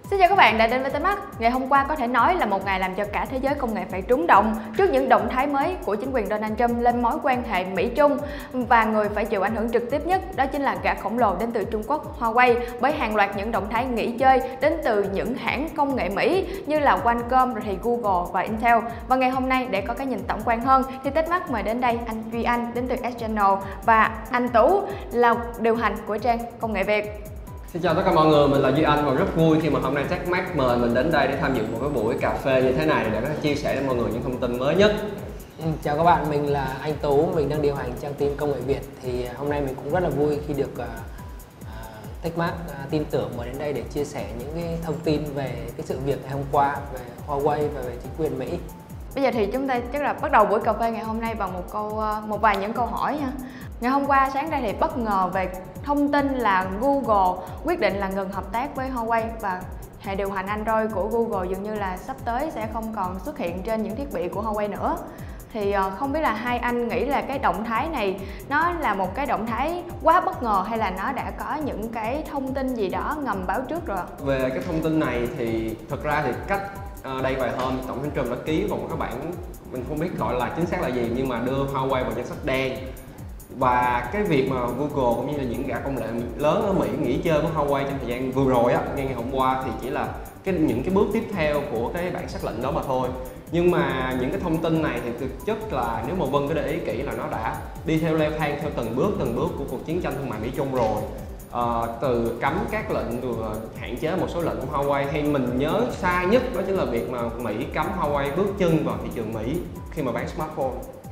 Xin chào các bạn đã đến với Tech. Ngày hôm qua có thể nói là một ngày làm cho cả thế giới công nghệ phải trúng động trước những động thái mới của chính quyền Donald Trump lên mối quan hệ Mỹ-Trung, và người phải chịu ảnh hưởng trực tiếp nhất đó chính là gã khổng lồ đến từ Trung Quốc Huawei, bởi hàng loạt những động thái nghỉ chơi đến từ những hãng công nghệ Mỹ như là Qualcomm, rồi thì Google và Intel. Và ngày hôm nay để có cái nhìn tổng quan hơn thì Tech mời đến đây anh Duy Anh đến từ S-Channel và anh Tú là điều hành của trang Công nghệ Việt. Xin chào tất cả mọi người, mình là Duy Anh và rất vui khi mà hôm nay Tech mời mình đến đây để tham dự một cái buổi cà phê như thế này để có thể chia sẻ với mọi người những thông tin mới nhất. Chào các bạn, mình là anh Tú, mình đang điều hành trang team Công nghệ Việt. Thì hôm nay mình cũng rất là vui khi được Tech tin tưởng mời đến đây để chia sẻ những cái thông tin về cái sự việc ngày hôm qua về Huawei và về chính quyền Mỹ. Bây giờ thì chúng ta chắc là bắt đầu buổi cà phê ngày hôm nay bằng một vài những câu hỏi nha. Ngày hôm qua sáng ra thì bất ngờ về thông tin là Google quyết định là ngừng hợp tác với Huawei, và hệ điều hành Android của Google dường như là sắp tới sẽ không còn xuất hiện trên những thiết bị của Huawei nữa. Thì không biết là hai anh nghĩ là cái động thái này nó là một cái động thái quá bất ngờ hay là nó đã có những cái thông tin gì đó ngầm báo trước rồi? Về cái thông tin này thì thật ra thì cách đây vài hôm Tổng thống Trump đã ký vào một cái bản, mình không biết gọi là chính xác là gì, nhưng mà đưa Huawei vào danh sách đen. Và cái việc mà Google cũng như là những gã công nghệ lớn ở Mỹ nghỉ chơi với Huawei trong thời gian vừa rồi á, ngay ngày hôm qua, thì chỉ là những cái bước tiếp theo của cái bản xác lệnh đó mà thôi. Nhưng mà những cái thông tin này thì thực chất là nếu mà Vân có để ý kỹ là nó đã đi theo leo thang theo từng bước của cuộc chiến tranh thương mại Mỹ Trung rồi. Từ cấm các lệnh, từ hạn chế một số lệnh của Huawei, hay mình nhớ sai nhất đó chính là việc mà Mỹ cấm Huawei bước chân vào thị trường Mỹ khi mà bán smartphone.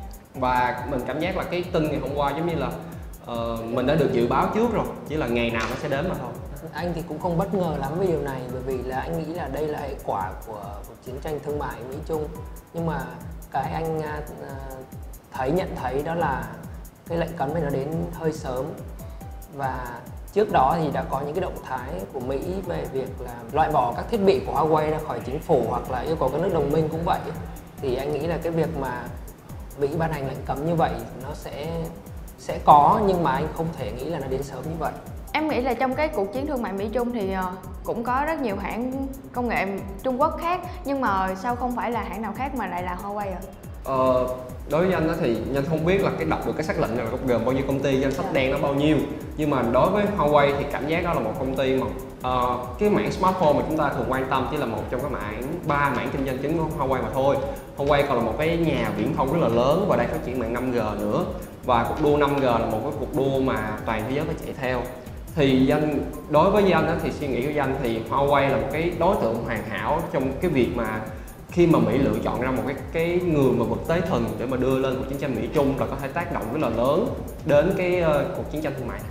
Và mình cảm giác là cái tin ngày hôm qua giống như là mình đã được dự báo trước rồi, chỉ là ngày nào nó sẽ đến mà thôi. Anh thì cũng không bất ngờ lắm với điều này, bởi vì là anh nghĩ là đây là hệ quả của chiến tranh thương mại Mỹ-Trung. Nhưng mà cái anh nhận thấy đó là cái lệnh cấm này nó đến hơi sớm, và trước đó thì đã có những cái động thái của Mỹ về việc là loại bỏ các thiết bị của Huawei ra khỏi chính phủ, hoặc là yêu cầu các nước đồng minh cũng vậy. Thì anh nghĩ là cái việc mà Mỹ ban hành lệnh cấm như vậy nó sẽ có, nhưng mà anh không thể nghĩ là nó đến sớm như vậy. Em nghĩ là trong cái cuộc chiến thương mại Mỹ-Trung thì cũng có rất nhiều hãng công nghệ Trung Quốc khác, nhưng mà sao không phải là hãng nào khác mà lại là Huawei ạ? Đối với anh đó thì anh không biết là đọc được cái xác lệnh này là gồm bao nhiêu công ty, danh sách đen nó bao nhiêu. Nhưng mà đối với Huawei thì cảm giác đó là một công ty mà cái mảng smartphone mà chúng ta thường quan tâm chỉ là một trong cái ba mảng kinh doanh chính của Huawei mà thôi. Huawei còn là một cái nhà viễn thông rất là lớn và đang phát triển mạng 5G nữa. Và cuộc đua 5G là một cái cuộc đua mà toàn thế giới phải chạy theo. Thì đối với Danh thì suy nghĩ của Danh thì Huawei là một cái đối tượng hoàn hảo trong cái việc mà khi mà Mỹ lựa chọn ra một cái người mà vật tế thần để mà đưa lên cuộc chiến tranh Mỹ Trung là có thể tác động rất là lớn đến cái cuộc chiến tranh thương mại này.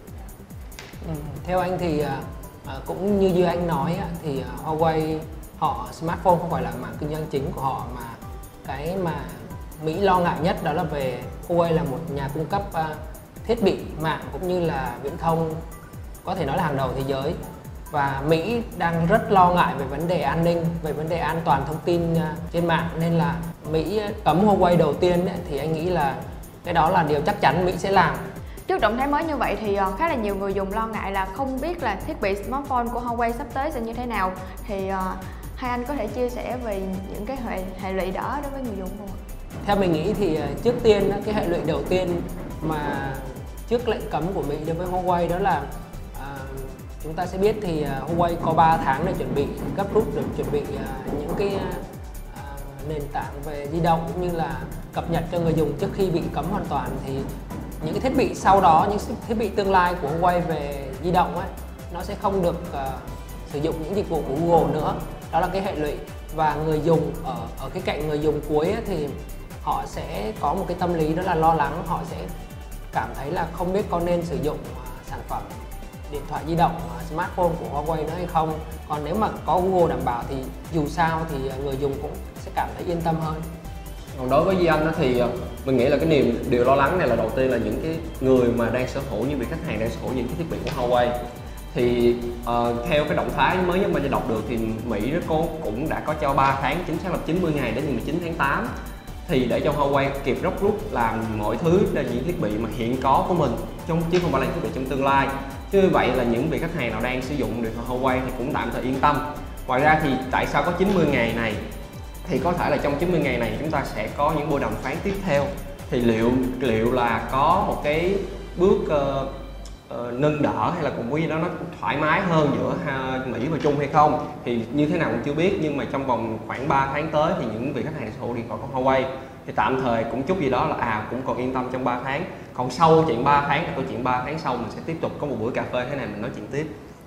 Theo anh thì cũng như anh nói thì Huawei smartphone không phải là mảng kinh doanh chính của họ, mà cái mà Mỹ lo ngại nhất đó là về Huawei là một nhà cung cấp thiết bị mạng cũng như là viễn thông có thể nói là hàng đầu thế giới, và Mỹ đang rất lo ngại về vấn đề an ninh, về vấn đề an toàn thông tin trên mạng, nên là Mỹ cấm Huawei đầu tiên thì anh nghĩ là cái đó là điều chắc chắn Mỹ sẽ làm. Trước động thái mới như vậy thì khá là nhiều người dùng lo ngại là không biết là thiết bị smartphone của Huawei sắp tới sẽ như thế nào. Thì hai anh có thể chia sẻ về những cái hệ lụy đó đối với người dùng không ạ? Theo mình nghĩ thì trước tiên cái hệ lụy đầu tiên mà trước lệnh cấm của Mỹ đối với Huawei đó là chúng ta sẽ biết thì Huawei có 3 tháng để chuẩn bị gấp rút, để chuẩn bị những cái nền tảng về di động cũng như là cập nhật cho người dùng trước khi bị cấm hoàn toàn. Thì những cái thiết bị sau đó, những thiết bị tương lai của Huawei về di động nó sẽ không được sử dụng những dịch vụ của Google nữa. Đó là cái hệ lụy, và người dùng ở cái cạnh người dùng cuối thì họ sẽ có một cái tâm lý đó là lo lắng, họ sẽ cảm thấy là không biết có nên sử dụng sản phẩm điện thoại di động smartphone của Huawei nữa hay không. Còn nếu mà có Google đảm bảo thì dù sao thì người dùng cũng sẽ cảm thấy yên tâm hơn. Còn đối với Duy Anh thì mình nghĩ là cái điều lo lắng này là đầu tiên là những cái người mà đang sở hữu, những vị khách hàng đang sở hữu những cái thiết bị của Huawei. Thì theo cái động thái mới nhất mình đọc được thì Mỹ cũng đã có cho 3 tháng, chính xác là 90 ngày đến ngày 19 tháng 8 thì để cho Huawei kịp gấp rút làm mọi thứ là những thiết bị mà hiện có của mình chứ không phải là thiết bị trong tương lai. Như vậy là những vị khách hàng nào đang sử dụng điện thoại Huawei thì cũng tạm thời yên tâm. Ngoài ra thì tại sao có 90 ngày này? Thì có thể là trong 90 ngày này chúng ta sẽ có những buổi đàm phán tiếp theo. Thì liệu là có một cái bước nâng đỡ hay là cùng với gì đó nó thoải mái hơn giữa Mỹ và Trung hay không thì như thế nào cũng chưa biết, nhưng mà trong vòng khoảng 3 tháng tới thì những vị khách hàng sở hữu điện thoại của Huawei thì tạm thời cũng chút gì đó là cũng còn yên tâm trong 3 tháng. Còn sau chuyện 3 tháng là câu chuyện 3 tháng sau mình sẽ tiếp tục có một buổi cà phê thế này mình nói chuyện tiếp.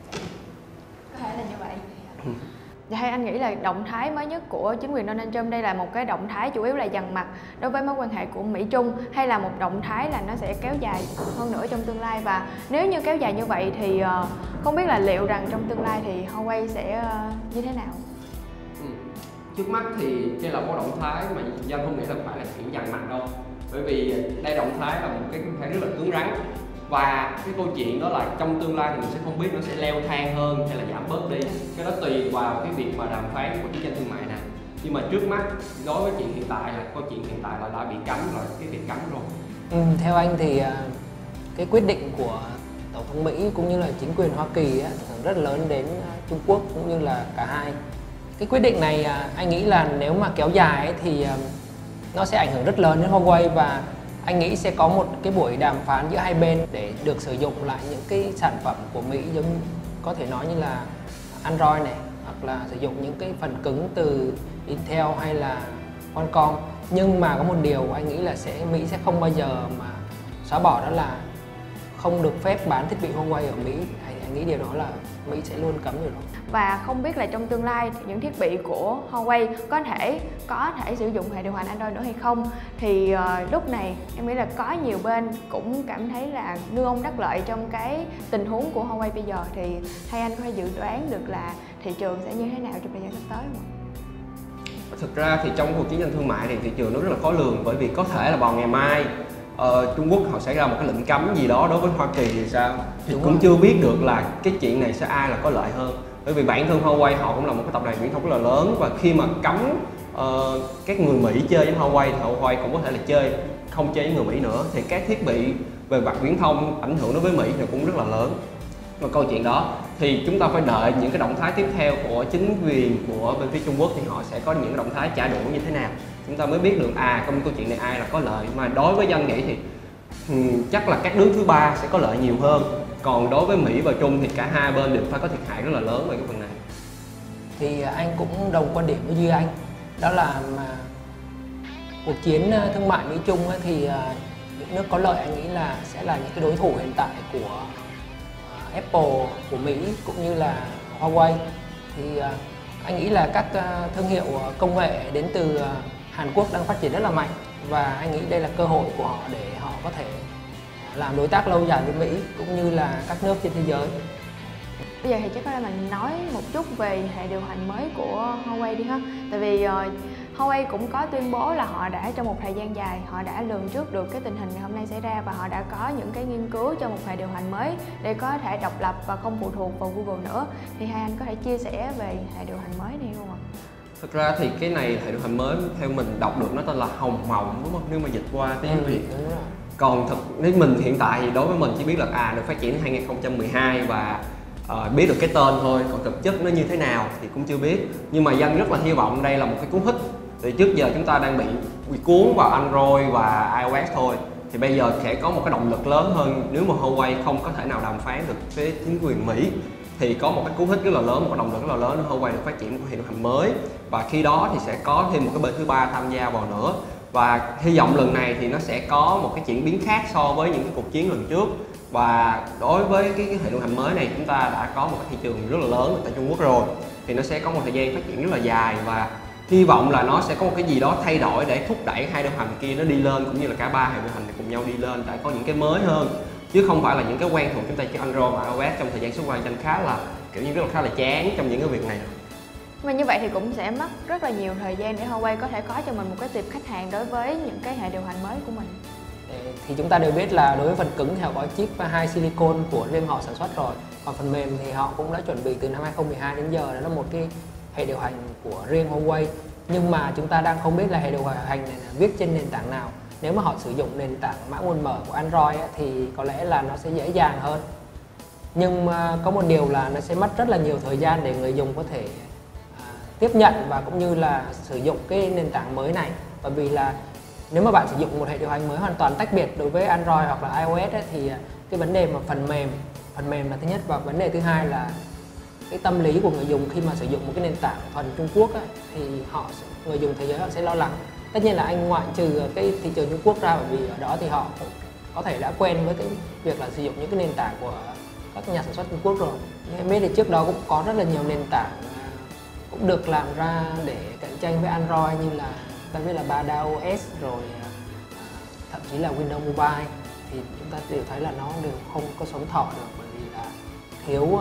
Có thể là như vậy. Dạ, hay anh nghĩ là động thái mới nhất của chính quyền Donald Trump đây là một cái động thái chủ yếu là dằn mặt đối với mối quan hệ của Mỹ Trung, hay là một động thái là nó sẽ kéo dài hơn nữa trong tương lai, và nếu như kéo dài như vậy thì không biết là liệu rằng trong tương lai thì Huawei sẽ như thế nào? Trước mắt thì đây là một động thái mà Danh không nghĩ là phải là kiểu dằn mặt đâu, bởi vì đây động thái là một cái động thái rất là cứng rắn, và cái câu chuyện đó là trong tương lai thì mình sẽ không biết nó sẽ leo thang hơn hay là giảm bớt đi, cái đó tùy vào cái việc mà đàm phán của chiến tranh thương mại này. Nhưng mà trước mắt đối với chuyện hiện tại là câu chuyện hiện tại là đã bị cấm rồi, cái việc cấm rồi. Theo anh thì cái quyết định của Tổng thống Mỹ cũng như là chính quyền Hoa Kỳ ảnh hưởng rất lớn đến Trung Quốc cũng như là cả hai. Cái quyết định này anh nghĩ là nếu mà kéo dài ấy, thì nó sẽ ảnh hưởng rất lớn đến Huawei, và anh nghĩ sẽ có một cái buổi đàm phán giữa hai bên để được sử dụng lại những cái sản phẩm của Mỹ, giống có thể nói như là Android này, hoặc là sử dụng những cái phần cứng từ Intel hay là Qualcomm. Nhưng mà có một điều anh nghĩ là Mỹ sẽ không bao giờ mà xóa bỏ, đó là không được phép bán thiết bị Huawei ở Mỹ. Anh nghĩ điều đó là Mỹ sẽ luôn cấm điều đó. Và không biết là trong tương lai những thiết bị của Huawei có thể sử dụng hệ điều hành Android nữa hay không, thì lúc này em nghĩ là có nhiều bên cũng cảm thấy là ngư ông đắc lợi trong cái tình huống của Huawei bây giờ, thì hay anh có thể dự đoán được là thị trường sẽ như thế nào trong thời gian sắp tới không ạ? Thực ra thì trong cuộc chiến tranh thương mại thì thị trường nó rất là khó lường, bởi vì có thể là vào ngày mai Trung Quốc họ sẽ ra một cái lệnh cấm gì đó đối với Hoa Kỳ thì sao thì cũng chưa biết được là cái chuyện này sẽ ai là có lợi hơn, bởi vì bản thân Huawei họ cũng là một cái tập đoàn viễn thông rất là lớn, và khi mà cấm các người Mỹ chơi với Huawei thì Huawei cũng có thể là không chơi với người Mỹ nữa, thì các thiết bị về mặt viễn thông ảnh hưởng đối với Mỹ thì cũng rất là lớn. Và câu chuyện đó thì chúng ta phải đợi những cái động thái tiếp theo của chính quyền của bên phía Trung Quốc thì họ sẽ có những động thái trả đũa như thế nào, chúng ta mới biết được trong câu chuyện này ai là có lợi. Mà đối với Danh nghĩ thì chắc là các nước thứ ba sẽ có lợi nhiều hơn, còn đối với Mỹ và Trung thì cả hai bên đều phải có thiệt hại rất là lớn về cái phần này. Thì anh cũng đồng quan điểm với Duy Anh, đó là mà cuộc chiến thương mại Mỹ Trung thì những nước có lợi anh nghĩ là sẽ là những cái đối thủ hiện tại của Apple của Mỹ cũng như là Huawei. Thì anh nghĩ là các thương hiệu công nghệ đến từ Hàn Quốc đang phát triển rất là mạnh, và anh nghĩ đây là cơ hội của họ để họ có thể làm đối tác lâu dài với Mỹ cũng như là các nước trên thế giới. Bây giờ thì chắc có lẽ mình nói một chút về hệ điều hành mới của Huawei đi ha. Tại vì Huawei cũng có tuyên bố là họ đã trong một thời gian dài họ đã lường trước được cái tình hình ngày hôm nay xảy ra, và họ đã có những cái nghiên cứu cho một hệ điều hành mới để có thể độc lập và không phụ thuộc vào Google nữa. Thì hai anh có thể chia sẻ về hệ điều hành mới này không ạ? Thực ra thì cái này hệ điều hành mới theo mình đọc được nó tên là Hồng Mộng, đúng không? Nếu mà dịch qua tiếng Việt. Còn nếu mình hiện tại thì đối với mình chỉ biết là được phát triển đến 2012 và biết được cái tên thôi, còn thực chất nó như thế nào thì cũng chưa biết. Nhưng mà Danh rất là hy vọng đây là một cái cú hích, thì trước giờ chúng ta đang bị cuốn vào Android và iOS thôi, thì bây giờ sẽ có một cái động lực lớn hơn. Nếu mà Huawei không có thể nào đàm phán được với chính quyền Mỹ thì có một cái cú hích rất là lớn, một cái động lực rất là lớn để Huawei được phát triển một hệ điều hành mới, và khi đó thì sẽ có thêm một cái bên thứ ba tham gia vào nữa. Và hy vọng lần này thì nó sẽ có một cái chuyển biến khác so với những cái cuộc chiến lần trước. Và đối với cái hệ điều hành mới này, chúng ta đã có một cái thị trường rất là lớn tại Trung Quốc rồi, thì nó sẽ có một thời gian phát triển rất là dài, và hy vọng là nó sẽ có một cái gì đó thay đổi để thúc đẩy hai điều hành kia nó đi lên, cũng như là cả ba hệ điều hành này cùng nhau đi lên để có những cái mới hơn, chứ không phải là những cái quen thuộc chúng ta chỉ Android và iOS trong thời gian xuất quan Danh khá là chán trong những cái việc này. Mà như vậy thì cũng sẽ mất rất là nhiều thời gian để Huawei có thể có cho mình một cái tệp khách hàng đối với những cái hệ điều hành mới của mình. Thì chúng ta đều biết là đối với phần cứng thì họ có chip và hai silicon của riêng họ sản xuất rồi, còn phần mềm thì họ cũng đã chuẩn bị từ năm 2012 đến giờ, đó là một cái hệ điều hành của riêng Huawei. Nhưng mà chúng ta đang không biết là hệ điều hành này là viết trên nền tảng nào. Nếu mà họ sử dụng nền tảng mã nguồn mở của Android thì có lẽ là nó sẽ dễ dàng hơn. Nhưng có một điều là nó sẽ mất rất là nhiều thời gian để người dùng có thể tiếp nhận và cũng như là sử dụng cái nền tảng mới này. Bởi vì là nếu mà bạn sử dụng một hệ điều hành mới hoàn toàn tách biệt đối với Android hoặc là iOS ấy, thì cái vấn đề mà phần mềm là thứ nhất, và vấn đề thứ hai là cái tâm lý của người dùng khi mà sử dụng một cái nền tảng thuần Trung Quốc ấy, thì người dùng thế giới họ sẽ lo lắng. Tất nhiên là anh ngoại trừ cái thị trường Trung Quốc ra, bởi vì ở đó thì họ có thể đã quen với cái việc là sử dụng những cái nền tảng của các nhà sản xuất Trung Quốc rồi. Nhưng em biết thì trước đó cũng có rất là nhiều nền tảng cũng được làm ra để cạnh tranh với Android, như là ta biết là Bada OS rồi thậm chí là Windows Mobile, thì chúng ta đều thấy là nó đều không có sống thọ được, bởi vì là thiếu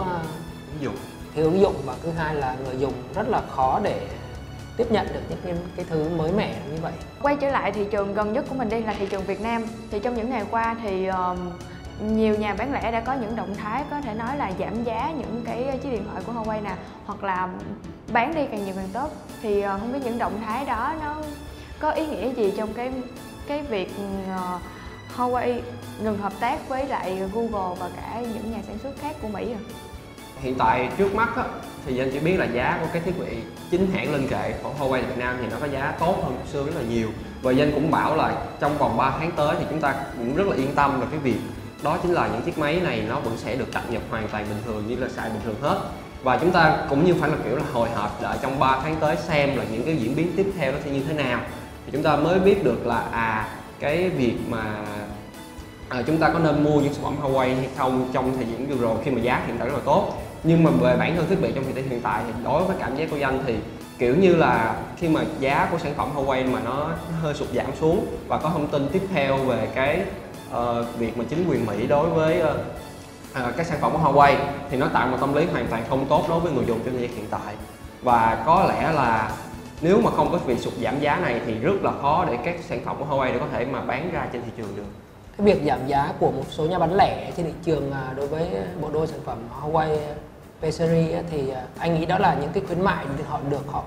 ứng dụng, và thứ hai là người dùng rất là khó để tiếp nhận được những cái thứ mới mẻ như vậy. Quay trở lại thị trường gần nhất của mình đi là thị trường Việt Nam, thì trong những ngày qua thì nhiều nhà bán lẻ đã có những động thái có thể nói là giảm giá những cái chiếc điện thoại của Huawei nè, hoặc là bán đi càng nhiều càng tốt. Thì không biết những động thái đó nó có ý nghĩa gì trong cái việc Huawei ngừng hợp tác với lại Google và cả những nhà sản xuất khác của Mỹ à? Hiện tại trước mắt á, thì Danh chỉ biết là giá của cái thiết bị chính hãng linh kệ của Huawei Việt Nam thì nó có giá tốt hơn một xưa rất là nhiều. Và Danh cũng bảo là trong vòng 3 tháng tới thì chúng ta cũng rất là yên tâm về cái việc đó chính là những chiếc máy này nó vẫn sẽ được cập nhật hoàn toàn bình thường, như là xài bình thường hết. Và chúng ta cũng như phải là kiểu là hồi hộp đợi trong 3 tháng tới xem là những cái diễn biến tiếp theo nó sẽ như thế nào, thì chúng ta mới biết được là cái việc mà chúng ta có nên mua những sản phẩm Huawei hay không trong thời điểm vừa rồi khi mà giá hiện tại rất là tốt. Nhưng mà về bản thân thiết bị trong thời điểm hiện tại thì đối với cảm giác của Danh thì kiểu như là khi mà giá của sản phẩm Huawei mà nó hơi sụt giảm xuống, và có thông tin tiếp theo về cái việc mà chính quyền Mỹ đối với các sản phẩm của Huawei thì nó tạo một tâm lý hoàn toàn không tốt đối với người dùng trong thời gian hiện tại. Và có lẽ là nếu mà không có việc sụt giảm giá này thì rất là khó để các sản phẩm của Huawei để có thể mà bán ra trên thị trường được. Cái việc giảm giá của một số nhà bán lẻ trên thị trường đối với bộ đôi sản phẩm Huawei P series thì anh nghĩ đó là những cái khuyến mại họ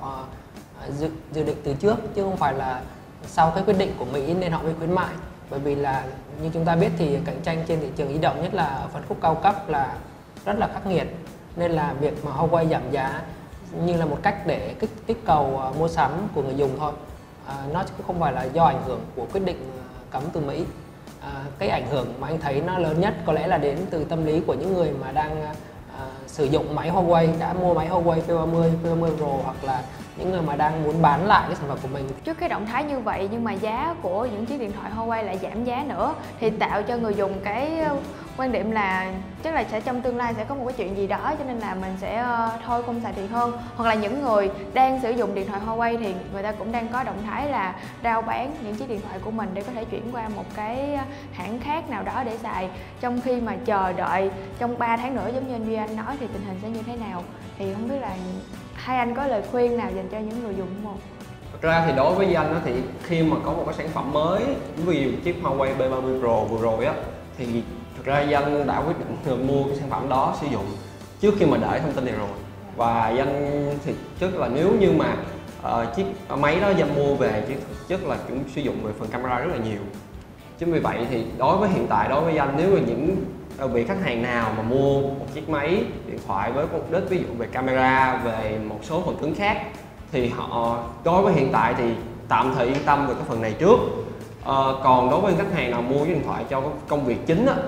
dự định từ trước, chứ không phải là sau cái quyết định của Mỹ nên họ mới khuyến mại. Bởi vì là như chúng ta biết thì cạnh tranh trên thị trường di động, nhất là ở phân khúc cao cấp, là rất là khắc nghiệt, nên là việc mà Huawei giảm giá như là một cách để kích cầu mua sắm của người dùng thôi. Nó không phải là do ảnh hưởng của quyết định cấm từ Mỹ. Cái ảnh hưởng mà anh thấy nó lớn nhất có lẽ là đến từ tâm lý của những người mà đang sử dụng máy Huawei, đã mua máy Huawei P30, P30 Pro, hoặc là những người mà đang muốn bán lại cái sản phẩm của mình. Trước cái động thái như vậy nhưng mà giá của những chiếc điện thoại Huawei lại giảm giá nữa, thì tạo cho người dùng cái quan điểm là chắc là sẽ trong tương lai sẽ có một cái chuyện gì đó, cho nên là mình sẽ thôi không xài thì hơn. Hoặc là những người đang sử dụng điện thoại Huawei thì người ta cũng đang có động thái là rao bán những chiếc điện thoại của mình để có thể chuyển qua một cái hãng khác nào đó để xài, trong khi mà chờ đợi trong 3 tháng nữa giống như anh Duy Anh nói thì tình hình sẽ như thế nào. Thì không biết là hai anh có lời khuyên nào dành cho những người dùng không? Thật ra thì đối với Danh thì khi mà có một cái sản phẩm mới, ví dụ chiếc Huawei P30 Pro vừa rồi á, thì thực ra Danh đã quyết định mua cái sản phẩm đó sử dụng trước khi mà đợi thông tin này rồi. Và Danh thì chắc là nếu như mà chiếc máy đó Danh mua về chứ thực chất là cũng sử dụng về phần camera rất là nhiều. Chính vì vậy thì đối với hiện tại, đối với Danh, nếu mà những vị khách hàng nào mà mua một chiếc máy điện thoại với mục đích ví dụ về camera, về một số phần cứng khác, thì họ đối với hiện tại thì tạm thời yên tâm về cái phần này trước. Còn đối với khách hàng nào mua cái điện thoại cho công việc chính á,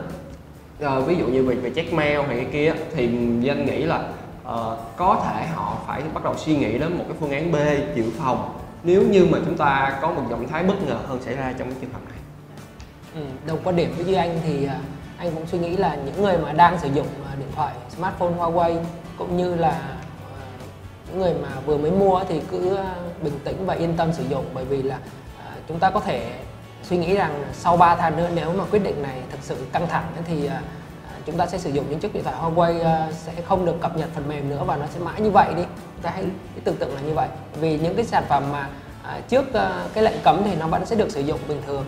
ví dụ như về check mail hay cái kia, thì Danh nghĩ là có thể họ phải bắt đầu suy nghĩ đến một cái phương án B dự phòng nếu như mà chúng ta có một động thái bất ngờ hơn xảy ra trong cái trường hợp này. Đồng quan điểm với Duy Anh thì anh cũng suy nghĩ là những người mà đang sử dụng điện thoại smartphone Huawei cũng như là những người mà vừa mới mua thì cứ bình tĩnh và yên tâm sử dụng, bởi vì là chúng ta có thể suy nghĩ rằng sau 3 tháng nữa nếu mà quyết định này thực sự căng thẳng thì chúng ta sẽ sử dụng những chiếc điện thoại Huawei sẽ không được cập nhật phần mềm nữa, và nó sẽ mãi như vậy đi. Chúng ta hãy tưởng tượng là như vậy, vì những cái sản phẩm mà trước cái lệnh cấm thì nó vẫn sẽ được sử dụng bình thường,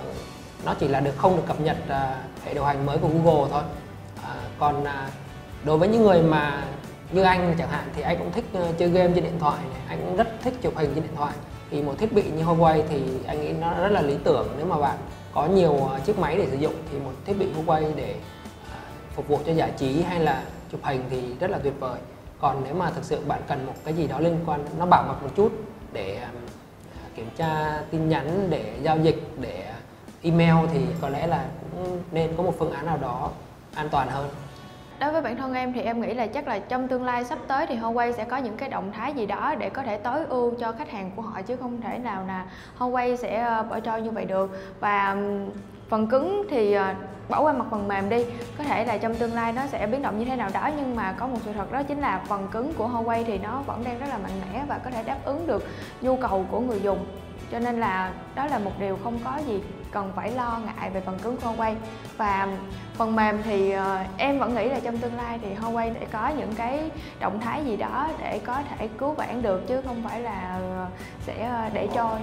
nó chỉ là không được cập nhật hệ điều hành mới của Google thôi. Còn đối với những người mà như anh chẳng hạn thì anh cũng thích chơi game trên điện thoại này, anh cũng rất thích chụp hình trên điện thoại, thì một thiết bị như Huawei thì anh nghĩ nó rất là lý tưởng. Nếu mà bạn có nhiều chiếc máy để sử dụng thì một thiết bị Huawei để phục vụ cho giải trí hay là chụp hình thì rất là tuyệt vời. Còn nếu mà thực sự bạn cần một cái gì đó liên quan nó bảo mật một chút để kiểm tra tin nhắn, để giao dịch, để email thì có lẽ là cũng nên có một phương án nào đó an toàn hơn. Đối với bản thân em thì em nghĩ là chắc là trong tương lai sắp tới thì Huawei sẽ có những cái động thái gì đó để có thể tối ưu cho khách hàng của họ, chứ không thể nào là Huawei sẽ bỏ trôi như vậy được. Và phần cứng thì bỏ qua mặt phần mềm đi, có thể là trong tương lai nó sẽ biến động như thế nào đó, nhưng mà có một sự thật đó chính là phần cứng của Huawei thì nó vẫn đang rất là mạnh mẽ và có thể đáp ứng được nhu cầu của người dùng. Cho nên là đó là một điều không có gì cần phải lo ngại về phần cứng của Huawei. Và phần mềm thì em vẫn nghĩ là trong tương lai thì Huawei sẽ có những cái động thái gì đó để có thể cứu vãn được, chứ không phải là sẽ để trôi.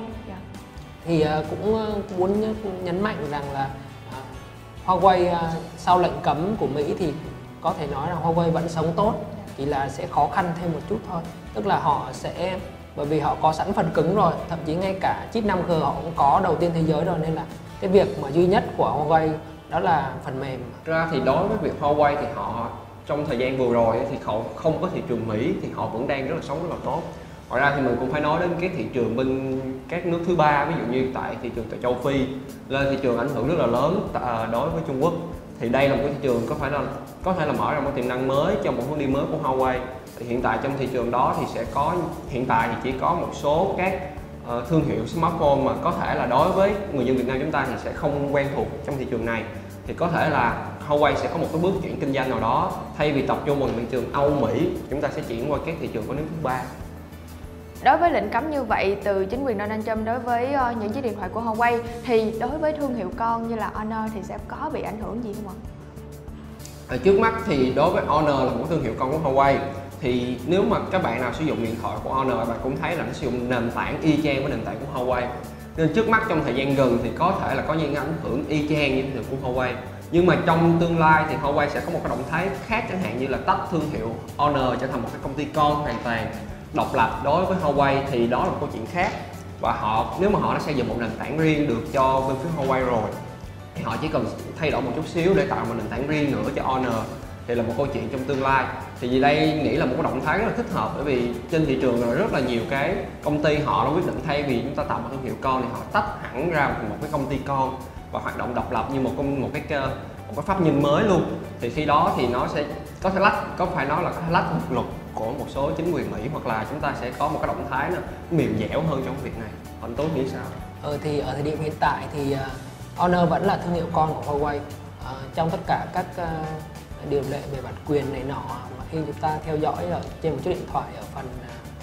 Thì cũng muốn nhấn mạnh rằng là Huawei sau lệnh cấm của Mỹ thì có thể nói là Huawei vẫn sống tốt, chỉ là sẽ khó khăn thêm một chút thôi. Tức là họ sẽ, bởi vì họ có sẵn phần cứng rồi, thậm chí ngay cả chip 5G họ cũng có đầu tiên thế giới rồi, nên là cái việc mà duy nhất của Huawei đó là phần mềm. Ra thì đối với việc Huawei thì họ trong thời gian vừa rồi thì họ không có thị trường Mỹ thì họ vẫn đang sống rất là tốt. Ngoài ra thì mình cũng phải nói đến cái thị trường bên các nước thứ ba, ví dụ như tại thị trường tại châu Phi, lên thị trường ảnh hưởng rất là lớn đối với Trung Quốc. Thì đây là một cái thị trường có thể là mở ra một tiềm năng mới trong một hướng đi mới của Huawei. Thì hiện tại trong thị trường đó thì hiện tại thì chỉ có một số các thương hiệu smartphone mà có thể là đối với người dân Việt Nam chúng ta thì sẽ không quen thuộc trong thị trường này. Thì có thể là Huawei sẽ có một cái bước chuyển kinh doanh nào đó, thay vì tập trung vào thị trường Âu Mỹ, chúng ta sẽ chuyển qua các thị trường của nước thứ ba. Đối với lệnh cấm như vậy từ chính quyền Donald Trump đối với những chiếc điện thoại của Huawei, thì đối với thương hiệu con như là Honor thì sẽ có bị ảnh hưởng gì không ạ? Trước mắt thì đối với Honor là một thương hiệu con của Huawei, thì nếu mà các bạn nào sử dụng điện thoại của Honor, bạn cũng thấy là nó sử dụng nền tảng y chang với nền tảng của Huawei. Nên trước mắt trong thời gian gần thì có thể là có những ảnh hưởng y chang như thương hiệu của Huawei. Nhưng mà trong tương lai thì Huawei sẽ có một cái động thái khác, chẳng hạn như là tách thương hiệu Honor trở thành một cái công ty con hoàn toàn độc lập đối với Huawei, thì đó là một câu chuyện khác. Và nếu mà họ đã xây dựng một nền tảng riêng được cho bên phía Huawei rồi thì họ chỉ cần thay đổi một chút xíu để tạo một nền tảng riêng nữa cho Honor, thì là một câu chuyện trong tương lai. Thì vì đây nghĩ là một cái động thái rất là thích hợp, bởi vì trên thị trường là rất là nhiều cái công ty họ đã quyết định thay vì chúng ta tạo một thương hiệu con thì họ tách hẳn ra một cái công ty con và hoạt động độc lập như một cái pháp nhân mới luôn. Thì khi đó thì nó sẽ có thể phải nói là có thể lách luật của một số chính quyền Mỹ, hoặc là chúng ta sẽ có một cái động thái nó mềm dẻo hơn trong việc này. Anh Tú nghĩ sao? Thì ở thời điểm hiện tại thì Honor vẫn là thương hiệu con của Huawei. Trong tất cả các điều lệ về bản quyền này nọ mà khi chúng ta theo dõi ở trên một chiếc điện thoại ở phần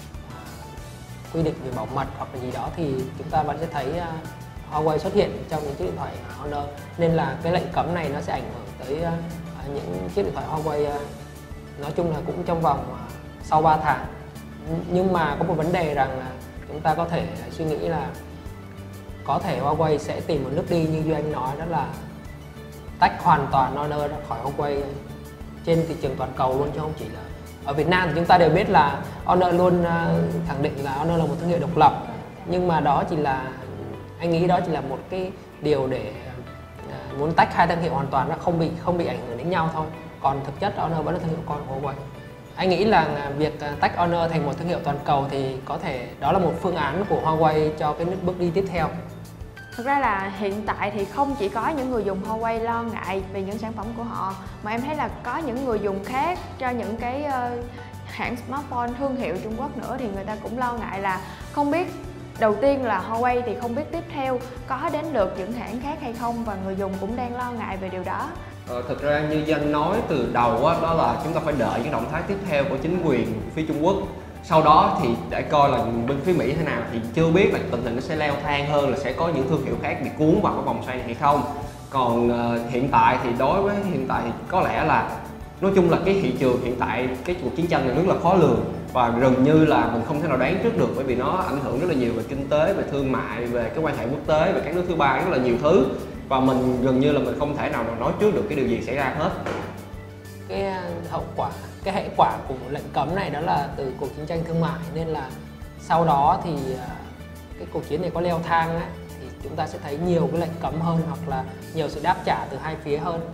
quy định về bảo mật hoặc là gì đó thì chúng ta vẫn sẽ thấy Huawei xuất hiện trong những chiếc điện thoại Honor, nên là cái lệnh cấm này nó sẽ ảnh hưởng tới những chiếc điện thoại Huawei nói chung là cũng trong vòng sau 3 tháng. Nhưng mà có một vấn đề rằng là chúng ta có thể suy nghĩ là có thể Huawei sẽ tìm một nước đi như Duy Anh nói, đó là tách hoàn toàn Honor ra khỏi Huawei trên thị trường toàn cầu luôn, chứ không chỉ là ở Việt Nam. Thì chúng ta đều biết là Honor luôn khẳng định là Honor là một thương hiệu độc lập, nhưng mà đó chỉ là, anh nghĩ đó chỉ là một cái điều để muốn tách hai thương hiệu hoàn toàn, nó không bị ảnh hưởng đến nhau thôi. Còn thực chất Honor vẫn là thương hiệu con của Huawei. Anh nghĩ là việc tách Honor thành một thương hiệu toàn cầu thì có thể đó là một phương án của Huawei cho cái bước đi tiếp theo. Thực ra là hiện tại thì không chỉ có những người dùng Huawei lo ngại về những sản phẩm của họ, mà em thấy là có những người dùng khác cho những cái hãng smartphone thương hiệu Trung Quốc nữa, thì người ta cũng lo ngại là không biết, đầu tiên là Huawei thì không biết tiếp theo có đến lượt những hãng khác hay không, và người dùng cũng đang lo ngại về điều đó. Thực ra như Danh nói từ đầu đó là chúng ta phải đợi những động thái tiếp theo của chính quyền phía Trung Quốc. Sau đó thì để coi là bên phía Mỹ thế nào, thì chưa biết là tình hình nó sẽ leo thang hơn, là sẽ có những thương hiệu khác bị cuốn vào cái vòng xoay này hay không. Còn hiện tại thì có lẽ là nói chung là cái thị trường hiện tại, cái cuộc chiến tranh này rất là khó lường và gần như là mình không thể nào đoán trước được, bởi vì nó ảnh hưởng rất là nhiều về kinh tế, về thương mại, về cái quan hệ quốc tế, về các nước thứ ba, rất là nhiều thứ, và mình gần như là mình không thể nào mà nói trước được cái điều gì xảy ra hết. Cái hậu quả, cái hệ quả của lệnh cấm này đó là từ cuộc chiến tranh thương mại, nên là sau đó thì cái cuộc chiến này có leo thang ấy, thì chúng ta sẽ thấy nhiều cái lệnh cấm hơn, hoặc là nhiều sự đáp trả từ hai phía hơn.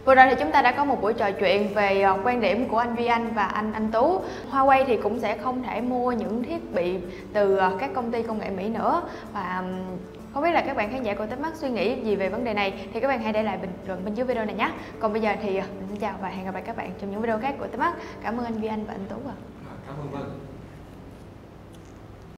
Vừa rồi thì chúng ta đã có một buổi trò chuyện về quan điểm của anh Duy Anh và anh Tú. Huawei thì cũng sẽ không thể mua những thiết bị từ các công ty công nghệ Mỹ nữa. Và không biết là các bạn khán giả của Tech Mart suy nghĩ gì về vấn đề này thì các bạn hãy để lại bình luận bên dưới video này nhé. Còn bây giờ thì mình xin chào và hẹn gặp lại các bạn trong những video khác của Tech Mart. Cảm ơn anh Duy Anh và anh Tú. Cảm ơn Vân.